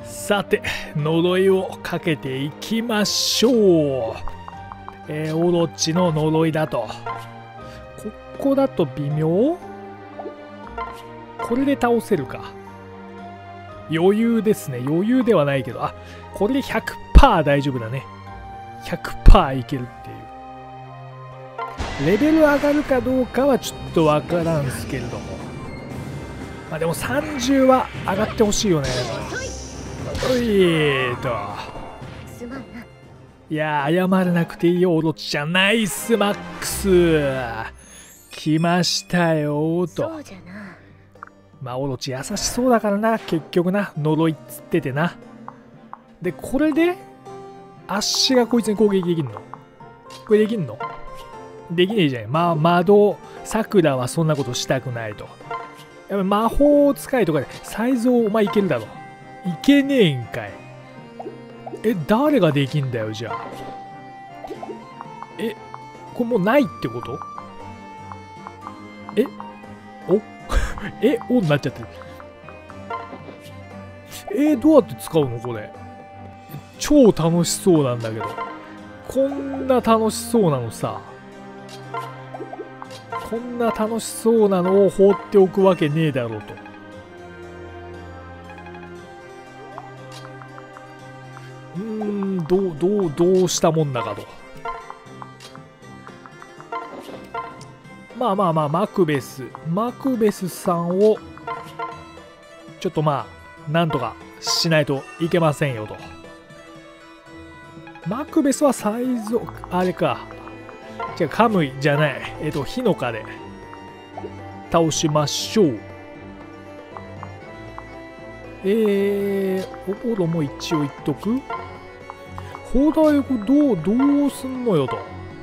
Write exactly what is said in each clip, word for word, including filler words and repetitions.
さて、呪いをかけていきましょう。えー、オロチの呪いだと。ここだと微妙？これで倒せるか。余裕ですね。余裕ではないけど。あ、これで ひゃくパーセント 大丈夫だね。ひゃくパーセント いけるっていう。レベル上がるかどうかはちょっとわからんすけれども。まあでもさんじゅうは上がってほしいよね。おいーと。いやー、謝らなくていいよ、オロチちゃん。ナイスマックス来ましたよーと。まあ、オロチ優しそうだからな、結局な。呪いっつっててな。で、これで、足がこいつに攻撃できんの？これできんの？できねえじゃん。まあ、窓、さくらはそんなことしたくないと。やっぱ魔法使いとかで、サイズをお前いけるだろ。いけねえんかい。え、誰ができんだよ、じゃあ。え、これもうないってこと？えおえおになっちゃってる。えー、どうやって使うのこれ。超楽しそうなんだけど。こんな楽しそうなのさ。こんな楽しそうなのを放っておくわけねえだろうと。うーん、どう、どう、どうしたもんだかと。まあまあまあ、マクベス。マクベスさんを、ちょっとまあ、なんとかしないといけませんよと。マクベスはサイズを、あれか。じゃあ、カムイじゃない。えっと、ヒノカで倒しましょう。えー、オポロも一応言っとく。砲台をどう、どうすんのよと。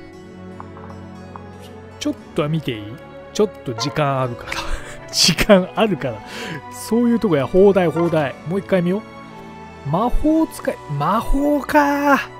ちょっとは見ていい？ちょっと時間あるから。時間あるから。そういうとこや、砲台、砲台。もう一回見よう。魔法使い、魔法かー。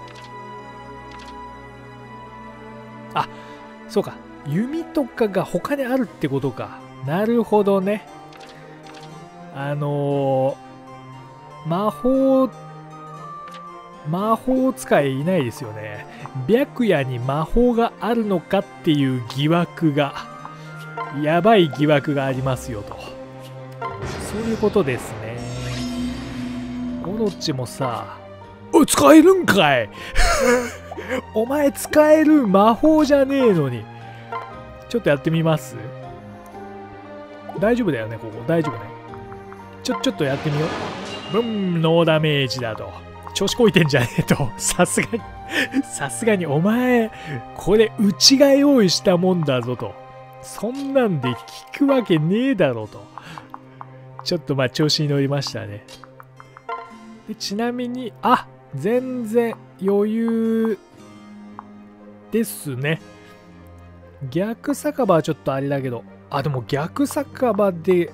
あ、そうか。弓とかが他にあるってことか。なるほどね。あのー、魔法、魔法使いいないですよね。白夜に魔法があるのかっていう疑惑が、やばい疑惑がありますよと。そういうことですね。オロチもさ、お、使えるんかいお前使える魔法じゃねえのに。ちょっとやってみます？大丈夫だよね、ここ。大丈夫ね。ちょ、ちょっとやってみよう。ブン、ノーダメージだと。調子こいてんじゃねえと。さすがに、さすがにお前、これうちが用意したもんだぞと。そんなんで聞くわけねえだろと。ちょっとまあ調子に乗りましたね。でちなみに、あ、全然余裕ですね。逆酒場はちょっとあれだけど、あ、でも逆酒場で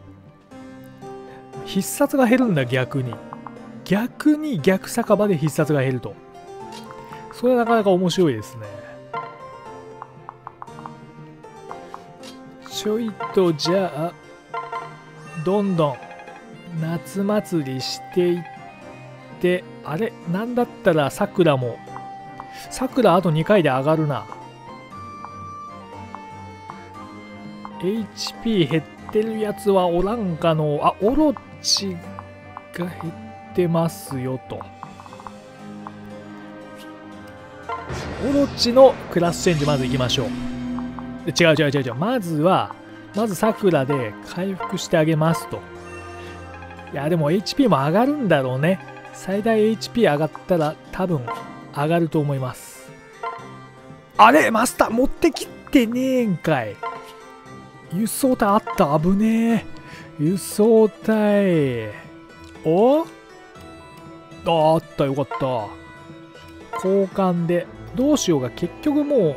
必殺が減るんだ、逆に。逆に逆酒場で必殺が減ると。それはなかなか面白いですね。ちょいとじゃあ、どんどん夏祭りしていって、あれなんだったらさくらも、さくらあとにかいで上がるな。エイチピー 減ってるやつはおらんかの。あ、オロチが減ってますよと。オロチのクラスチェンジまず行きましょう。違う違う違う違う。まずは、まずさくらで回復してあげますと。いや、でも エイチピー も上がるんだろうね。最大 エイチピー 上がったら多分上がると思います。あれマスター持ってきてねえんかい。輸送隊あった。危ねえ。輸送隊。おああった。よかった。交換で。どうしようか。結局もう。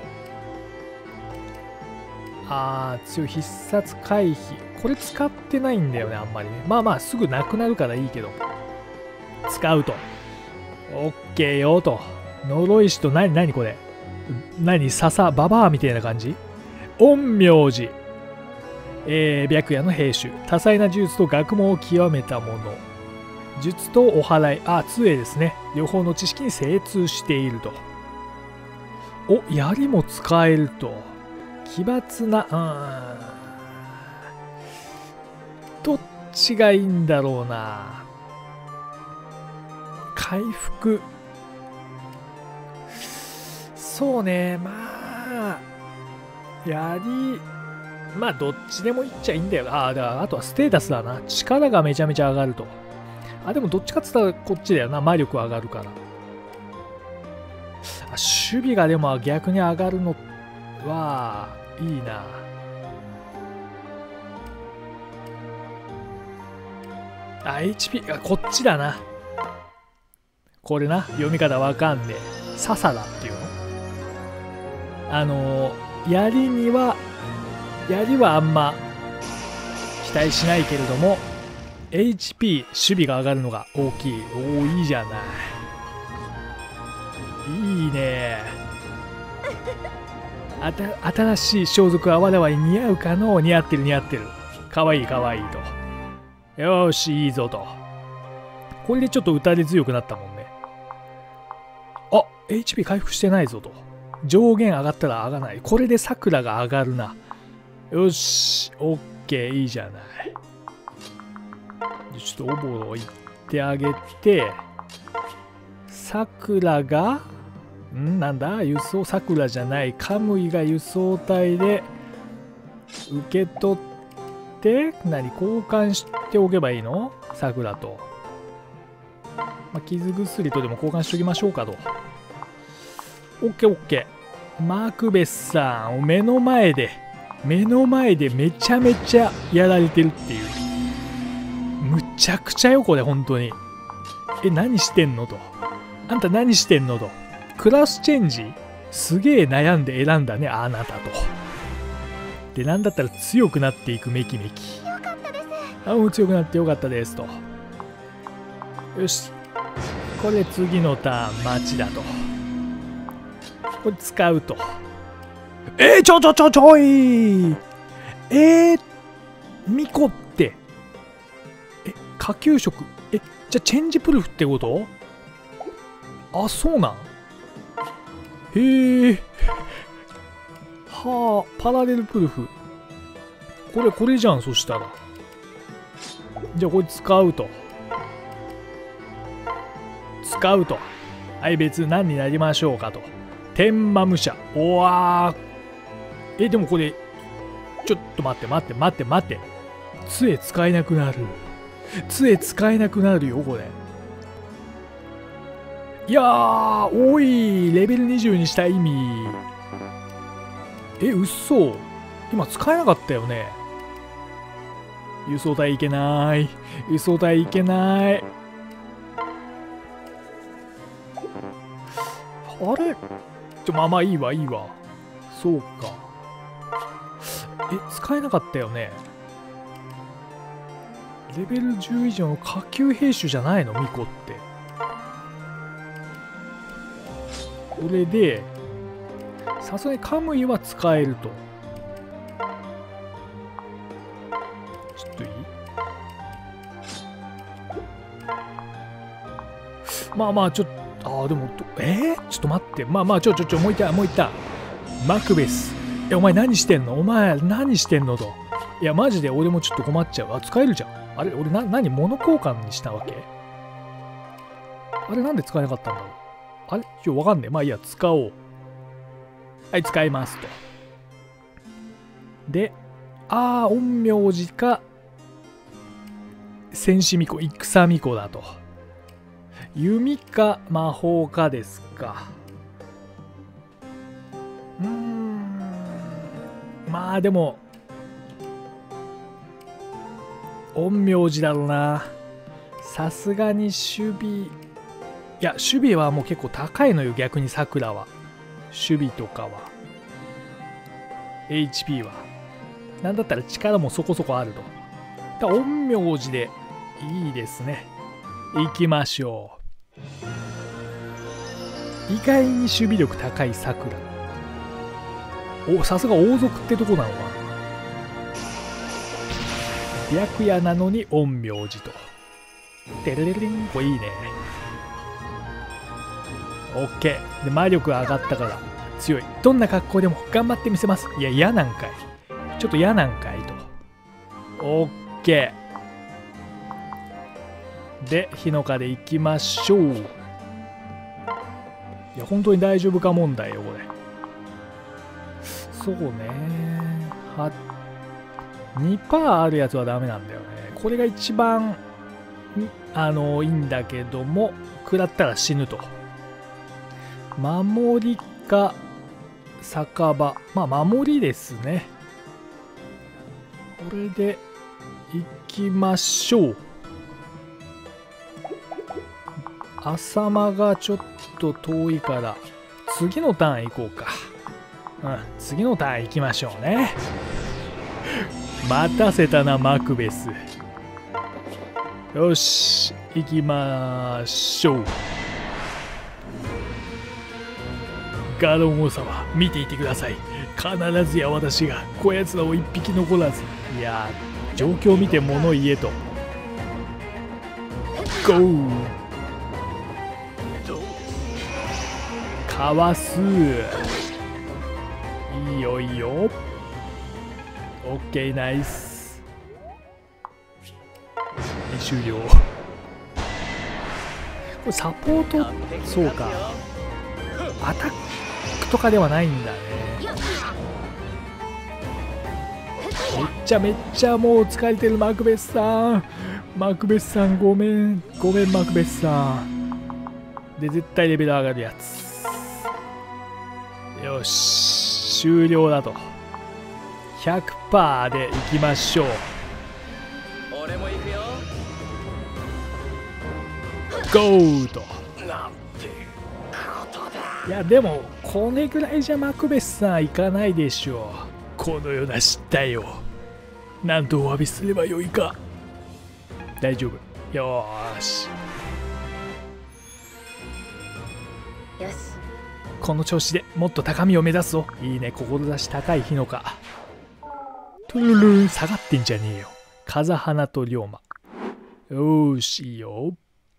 ああ、強い。必殺回避。これ使ってないんだよね、あんまりね。まあまあ、すぐなくなるからいいけど。使うと。オッケーよと。呪い師と何、何これ。何笹、ババアみたいな感じ？陰陽師。えー、白夜の兵種。多彩な呪術と学問を極めたもの。 術とお祓い、あ、杖ですね。両方の知識に精通していると。お、槍も使えると。奇抜な、うーん。どっちがいいんだろうな。回復。そうね、まあ、槍、まあ、どっちでもいっちゃいいんだよな。あ、だからあとはステータスだな。力がめちゃめちゃ上がると。あ、でもどっちかって言ったらこっちだよな。魔力上がるから。あ、守備がでも逆に上がるのはいいな。あ、エイチピー、あ、こっちだな。これな。読み方わかんねえ。ササラっていうの。あのー、槍には、槍はあんま期待しないけれども、エイチピー、守備が上がるのが大きい。おお、いいじゃない。いいね。あた新しい装束は我々に似合うかの？似合ってる似合ってる。かわいいかわいいと。よーし、いいぞと。これでちょっと打たれ強くなったもんね。あ、エイチピー 回復してないぞと。上限上がったら上がらない。これで桜が上がるな。よし、オッケー、いいじゃない。ちょっとおぼろ行ってあげて、桜が、んなんだ輸送桜じゃない。カムイが輸送隊で受け取って、何交換しておけばいいの桜と。まあ、傷薬とでも交換しておきましょうかと。オッケーオッケー。マークベスさんを目の前で、目の前でめちゃめちゃやられてるっていう。むちゃくちゃよこれ本当に。え、何してんのと。あんた何してんのと。クラスチェンジすげえ悩んで選んだね、あなたと。で、なんだったら強くなっていくメキメキ。よかったです。あ、もう強くなってよかったですと。よし。これ次のターン待ちだと。これ使うと。えー、ちょちょちょちょいえー、ミコって。え、下級職。え、じゃあチェンジプルフってこと？あ、そうなん？へえ。はあ、パラレルプルフ。これ、これじゃん、そしたら。じゃあこれ使うと。使うと。はい、別に何になりましょうかと。天魔武者。おわー。え、でもこれ、ちょっと待って待って待って待って。杖使えなくなる。杖使えなくなるよ、これ。いやー、おい、レベルにじゅうにした意味。え、うっそ。今使えなかったよね。輸送隊いけない。輸送隊いけない。あれちょ、まあまあいいわ、いいわ。そうか。え、使えなかったよね。レベルじゅう以上の下級兵種じゃないのミコって。これで、さすがにカムイは使えると。ちょっといい？まあまあ、ちょっと、ああ、でも、えー、ちょっと待って。まあまあ、ちょちょちょ、もう一回、もう一回。マクベス。え、お前何してんの？お前何してんのと。いや、マジで俺もちょっと困っちゃう。あ、使えるじゃん。あれ、俺な、何物交換にしたわけ？あれ、なんで使えなかったんだろう。あれちょ、わかんねえ。まあいいや、使おう。はい、使いますと。で、あー、陰陽師か、戦士巫女、戦巫女だと。弓か魔法かですか。うーん。まあでも、陰陽師だろうな。さすがに守備。いや、守備はもう結構高いのよ、逆に桜は。守備とかは。エイチピー は。なんだったら力もそこそこあると。だから陰陽師でいいですね。行きましょう。意外に守備力高い桜。お、さすが王族ってとこなのかな。白夜なのに陰陽師と。 テレレレン、これいいね。オッケー。で、魔力が上がったから強い。どんな格好でも頑張ってみせます。いや、嫌なんかい。ちょっと嫌なんかいと。オッケー。で、ヒノカで行きましょう。いや、本当に大丈夫か問題よ、これ。そうね。は、にパーセント あるやつはダメなんだよね。これが一番、あの、いいんだけども、食らったら死ぬと。守りか、酒場。まあ、守りですね。これで、行きましょう。浅間がちょっと遠いから、次のターン行こうか。うん、次のターン行きましょうね。待たせたな、マクベス。よし、行きましょう。ガロン王様、見ていてください。必ずや私がこやつらを一匹残らず。いやー、状況を見て物言えと。ゴー。かわす。いいよいいよ。オッケー、ナイス。終了。これサポート、そうか。アタックとかではないんだね。めっちゃめっちゃもう疲れてるマクベスさん。マクベスさんごめん。ごめんマクベスさん。で、絶対レベル上がるやつ。よし。終了だと。ひゃくパーセント でいきましょう。 俺も行くよ。 ゴーと。いやでもこれぐらいじゃマクベスさんいかないでしょう。このような失態をなんとお詫びすればよいか。大丈夫。よーしよし。 この調子でもっと高みを目指すぞ。いいね、志高い日のか。トゥルルン、下がってんじゃねえよ。風花と龍馬。よーし、いいよ。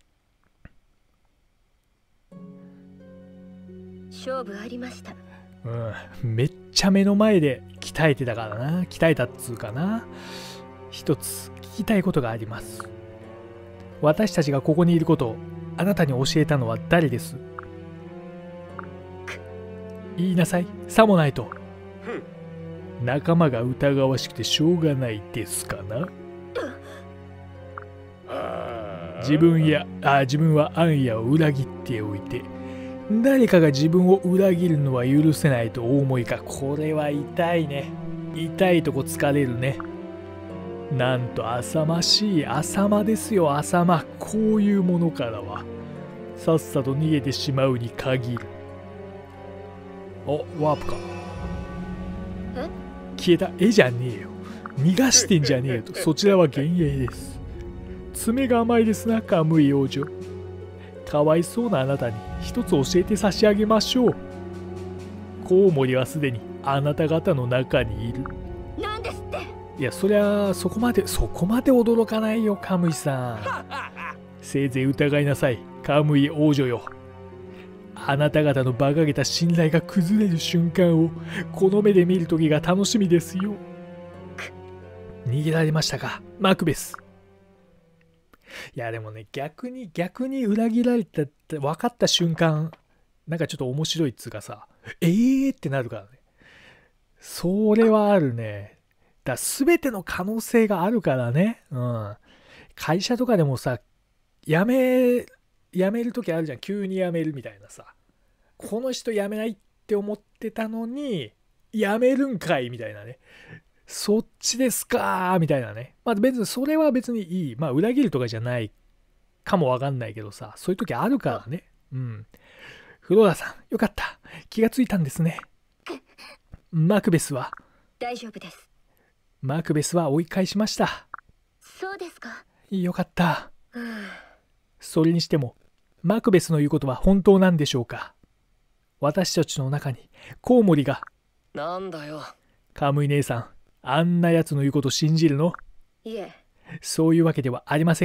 勝負ありました。 うん、めっちゃ目の前で鍛えてたからな。鍛えたっつうかな。一つ聞きたいことがあります。私たちがここにいることをあなたに教えたのは誰です？言いなさい、さもないと。仲間が疑わしくてしょうがないですかな。自分やあ自分はアンヤを裏切っておいて、誰かが自分を裏切るのは許せないとお思いか。これは痛いね。痛いとこ疲れるね。なんと浅ましい浅間ですよ、浅間。こういうものからはさっさと逃げてしまうに限る。お、ワープか。 え？ 消えた。絵じゃねえよ。逃がしてんじゃねえよと。そちらは幻影です。爪が甘いですな、カムイ王女。かわいそうなあなたに一つ教えて差し上げましょう。コウモリはすでにあなた方の中にいる。 なんですって。 いや、そりゃそこまでそこまで驚かないよ、カムイさん。せいぜい疑いなさい、カムイ王女よ。あなた方の馬鹿げた信頼が崩れる瞬間をこの目で見るときが楽しみですよ。逃げられましたか、マクベス。いやでもね、逆に逆に裏切られたって分かった瞬間、なんかちょっと面白いっつうかさ、えーってなるからね。それはあるね。だから全ての可能性があるからね。うん。会社とかでもさ、辞め辞めるときあるじゃん。急に辞めるみたいなさ。この人辞めないって思ってたのに辞めるんかいみたいなね。そっちですかーみたいなね。まあ別にそれは別にいい。まあ裏切るとかじゃないかもわかんないけどさ、そういう時あるからね。うん。フローラさん、よかった。気がついたんですね。マクベスは大丈夫です。 マクベスは追い返しました。 そうですか。 よかった。 うん、 それにしても、マクベスの言うことは本当なんでしょうか。私たちの中にコウモリが。 なんだよ。 カムイ姉さん、あんなやつの言うこと信じるの？ いえ。 そういうわけではありませんが、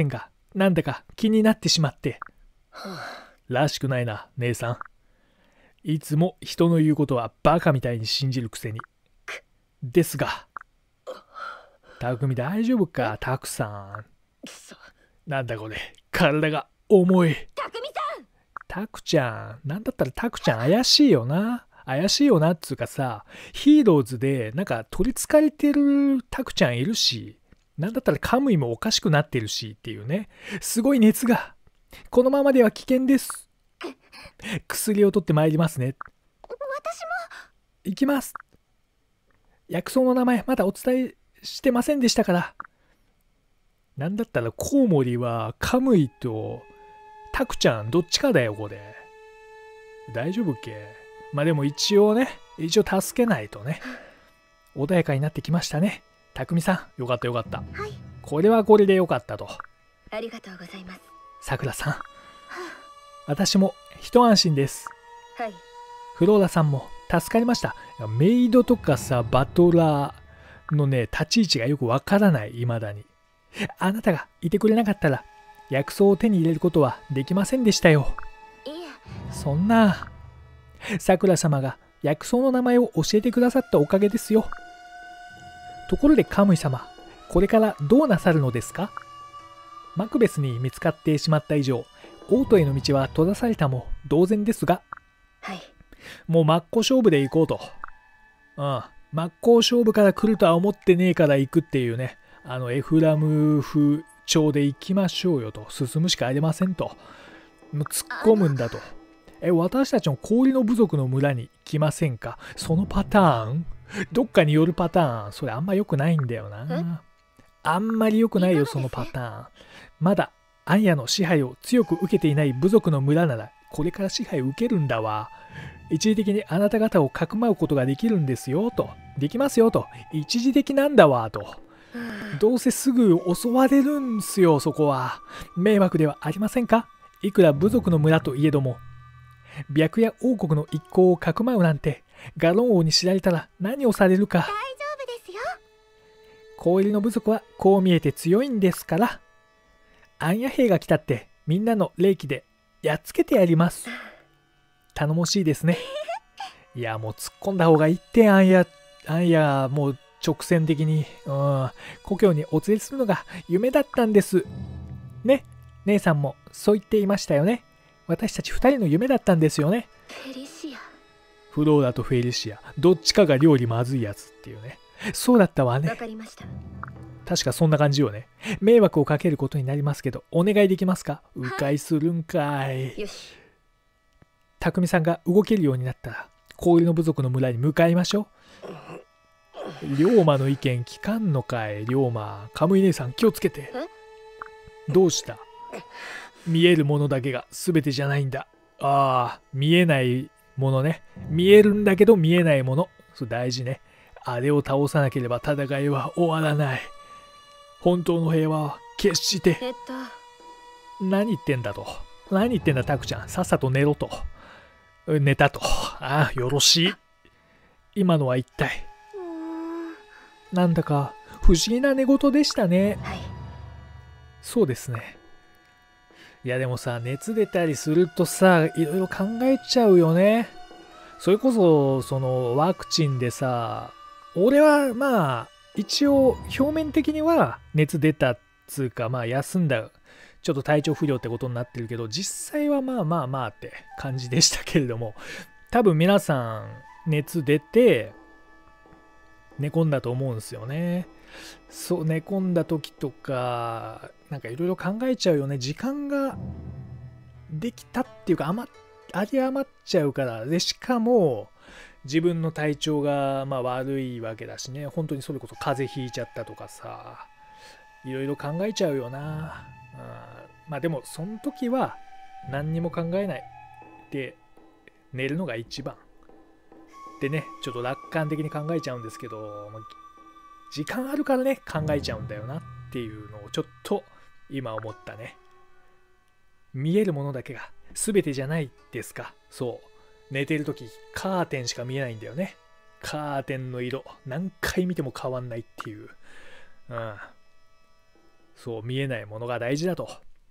なんだか気になってしまって。らしくないな、姉さん。いつも人の言うことはバカみたいに信じるくせに。ですが、匠大丈夫か、たくさん。なんだこれ、体が重い。 たくみさん。 たくちゃん、なんだったらたくちゃん怪しいよな。怪しいよなっつうかさ、ヒーローズでなんか取りつかれてるたくちゃんいるし、なんだったらカムイもおかしくなってるしっていうね。すごい熱が。このままでは危険です。薬を取ってまいりますね。 私も。 行きます。薬草の名前まだお伝えしてませんでしたから。なんだったらコウモリはカムイとタクちゃんどっちかだよこれ。大丈夫っけ。まあでも一応ね、一応助けないとね。穏やかになってきましたね。たくみさん、よかったよかった。 はい。 これはこれでよかったと。 ありがとうございます。 さくらさん、私も一安心です。 はい。 フローラさんも助かりました。メイドとかさ、バトラーのね、立ち位置がよくわからない、未だに。あなたがいてくれなかったら、薬草を手に入れることはできませんでしたよ。 いえ。 そんな、さくら様が薬草の名前を教えてくださったおかげですよ。ところでカムイ様、これからどうなさるのですか？マクベスに見つかってしまった以上、王都への道は閉ざされたも同然ですが、 はい。 もう真っ向勝負で行こうと。うん。真っ向勝負から来るとは思ってねえから行くっていうね、あのエフラム風潮で行きましょうよと。進むしかありませんと。もう突っ込むんだと。え、私たちの氷の部族の村に来ませんか？そのパターン？どっかによるパターン、それあんま良くないんだよな。あんまり良くないよ、そのパターン。まだ、アンヤの支配を強く受けていない部族の村なら、これから支配を受けるんだわ。一時的にあなた方をかくまうことができるんですよ、と。できますよ、と。一時的なんだわ、と。どうせすぐ襲われるんすよ、そこは。迷惑ではありませんか？いくら部族の村といえども。白夜王国の一行をかくまうなんて、ガロン王に知られたら何をされるか。 大丈夫ですよ。 氷の部族はこう見えて強いんですから。アンヤ兵が来たってみんなの霊気でやっつけてやります。頼もしいですね。いやもう突っ込んだ方がいいってアンヤ、アンヤもう直線的に、うん、故郷にお連れするのが夢だったんです。ね、姉さんもそう言っていましたよね。私たち二人の夢だったんですよね。 フェリシア。 フローラとフェリシア、どっちかが料理まずいやつっていうね。そうだったわね。 わかりました。 確かそんな感じよね。迷惑をかけることになりますけど、お願いできますか？迂回するんかい。 よし。 匠さんが動けるようになったら、氷の部族の村に向かいましょう。龍馬の意見聞かんのかい、龍馬。カムイ姉さん気をつけて。どうした？見えるものだけが全てじゃないんだ。ああ、見えないものね。見えるんだけど見えないもの。それ大事ね。あれを倒さなければ戦いは終わらない。本当の平和は決して。 えっと。 何言ってんだと。何言ってんだタクちゃん。さっさと寝ろと。寝たと。ああ、よろしい。今のは一体。なんだか不思議な寝言でしたね。 はい。 そうですね。いやでもさ、熱出たりするとさ、いろいろ考えちゃうよね。それこそ、そのワクチンでさ、俺はまあ、一応表面的には熱出たっつうか、まあ休んだ、ちょっと体調不良ってことになってるけど、実際はまあまあまあって感じでしたけれども、多分皆さん熱出て寝込んだと思うんですよね。そう、寝込んだ時とか、なんかいろいろ考えちゃうよね。時間ができたっていうか、余あり余っちゃうから。で、しかも、自分の体調がまあ悪いわけだしね。本当にそれこそ風邪ひいちゃったとかさ、いろいろ考えちゃうよな。うん、まあでも、その時は何にも考えないで寝るのが一番。でね、ちょっと楽観的に考えちゃうんですけど、時間あるからね、考えちゃうんだよなっていうのをちょっと今思ったね。見えるものだけが全てじゃないですか。そう。寝てるとき、カーテンしか見えないんだよね。カーテンの色、何回見ても変わんないっていう。うん。そう、見えないものが大事だと。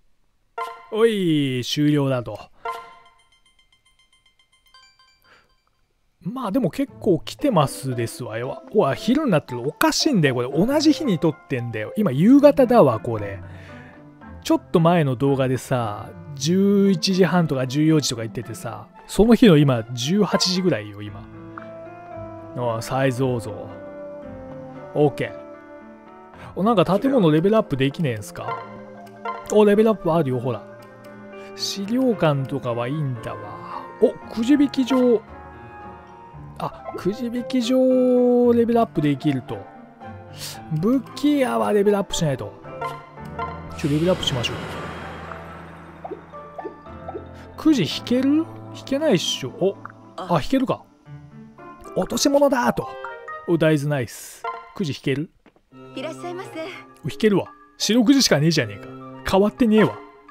おい、終了だと。まあでも結構来てますですわよ。うわ、昼になってる。おかしいんだよ、これ。同じ日に撮ってんだよ。今、夕方だわ、これ。ちょっと前の動画でさ、じゅういちじはんとかじゅうよじとか言っててさ、その日の今、じゅうはちじぐらいよ、今。ああ、再造像。OK。お、なんか建物レベルアップできねえんすか？お、レベルアップあるよ、ほら。資料館とかはいいんだわ。お、くじ引き場。あ、くじ引き場レベルアップできると。武器屋はレベルアップしないと。ちょ、レベルアップしましょう。くじ引ける？引けないっしょ。お、あ、引けるか。落とし物だーと。お、大豆ナイス。くじ引ける？ いらっしゃいませ。 引けるわ。白くじしかねえじゃねえか。変わってねえわ。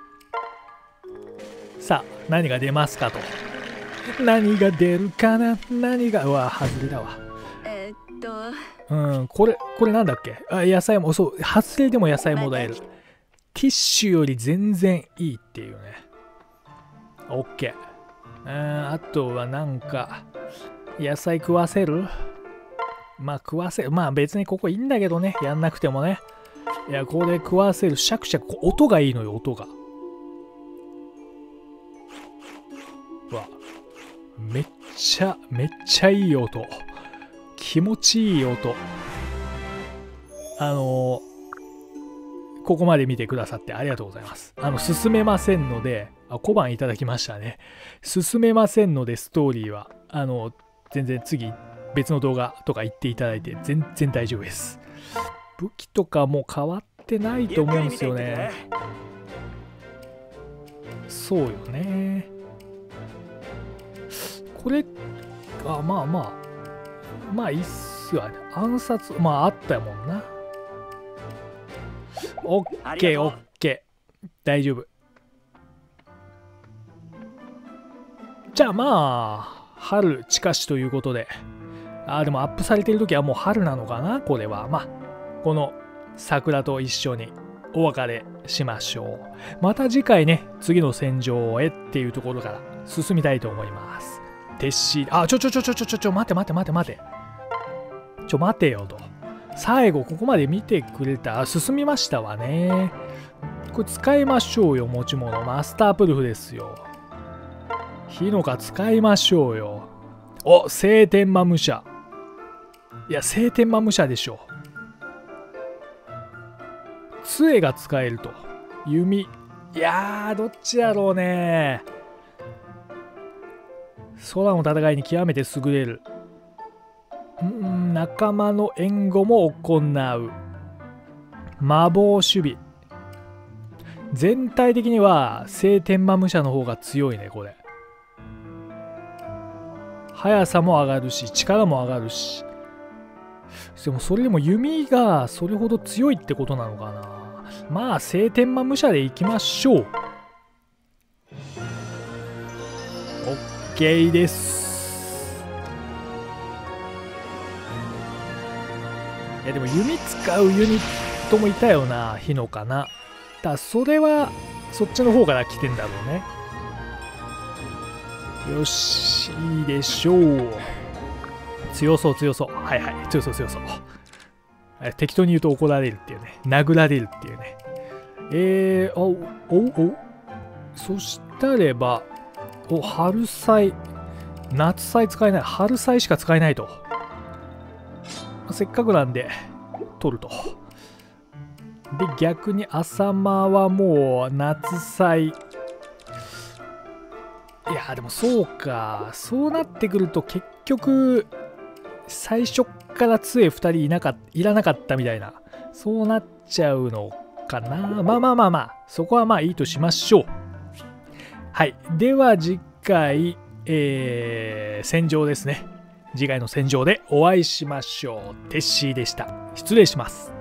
さあ、何が出ますかと。何が出るかな？何が、うわ、外れだわ。 えー、っと。 うん、これ、これなんだっけ？あ、野菜も、そう、外れでも野菜もらえる。ティッシュより全然いいっていうね。オッケー。あとはなんか、野菜食わせる？まあ食わせる。まあ別にここいいんだけどね。やんなくてもね。いや、これ食わせる。シャクシャク。音がいいのよ、音が。うわ。めっちゃ、めっちゃいい音。気持ちいい音。あのー、ここまで見てくださってありがとうございます。あの、進めませんので、あ、小判いただきましたね。進めませんので、ストーリーは、あの、全然次、別の動画とか言っていただいて、全然大丈夫です。武器とかも変わってないと思うんですよね。そうよね。これ、あ、まあまあ、まあいいっすわね。暗殺、まああったもんな。オッケーオッケー。大丈夫。じゃあまあ、春近しということで。あ、でもアップされてる時はもう春なのかなこれは。まあ、この桜と一緒にお別れしましょう。また次回ね、次の戦場へっていうところから進みたいと思います。撤収、あ、ちょちょちょちょちょちょちょ、待て待て待て待て。ちょ、待てよと。最後、ここまで見てくれた。あ、進みましたわね。これ使いましょうよ、持ち物。マスタープルフですよ。火の花使いましょうよ。お、聖天魔武者。いや、聖天魔武者でしょ。杖が使えると。弓。いやー、どっちやろうね。空の戦いに極めて優れる。ん、仲間の援護も行う。魔法守備。全体的には聖天魔武者の方が強いね、これ。速さも上がるし、力も上がるし。でもそれでも弓がそれほど強いってことなのかな。まあ聖天魔武者でいきましょう。OK です。いやでも弓使うユニットもいたよな、火のかな。だそれはそっちの方から来てんだろうね。よし、いいでしょう。強そう強そう。はいはい、強そう強そう。適当に言うと怒られるっていうね。殴られるっていうね。えー、お、お、お。そしたれば、お、春祭。夏祭使えない。春祭しか使えないと。せっかくなんで、取ると。で、逆に朝間はもう夏祭。いやでもそうか。そうなってくると結局、最初から杖ふたりいなかっいらなかったみたいな。そうなっちゃうのかな。まあまあまあまあ。そこはまあいいとしましょう。はい。では次回、えー、戦場ですね。次回の戦場でお会いしましょう。テッシーでした。失礼します。